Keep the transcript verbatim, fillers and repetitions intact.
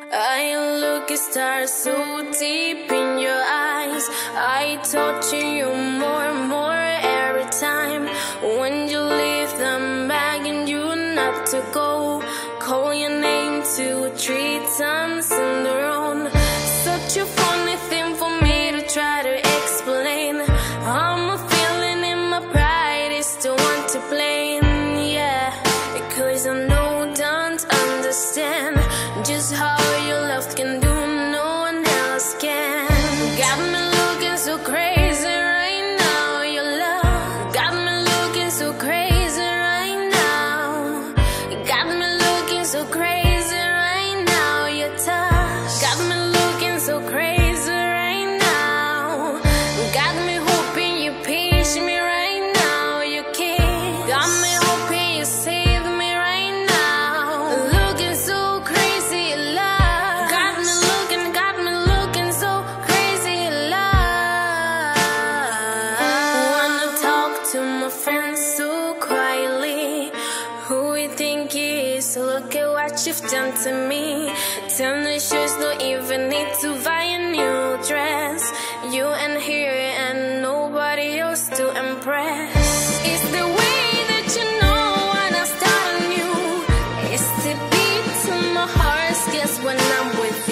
I look at stars so deep in your eyes. I torture you more and more every time. When you leave them begging you not to go, call your name two or three times in the row. Such a funny thing for me to try to explain. I'm a feeling in my pride is the one to blame. Yeah, because I know don't understand just how your love can do, no one else can. Got me looking so crazy right now. Your love got me looking so crazy right now. Got me looking so crazy right now. Your touch got me looking so crazy right now. Got me hoping you pitch me right now. You kiss got me hoping you save me right now. Looking so crazy love. Got me looking, got me looking so crazy love. Wanna talk to my friends so quietly. Who you think he is? Look at what you've done to me. Tell the shoes don't even need to buy a new dress. You and here and nobody else to impress. It's the way that you know when I start on you. It's the beat to my heart, guess when I'm with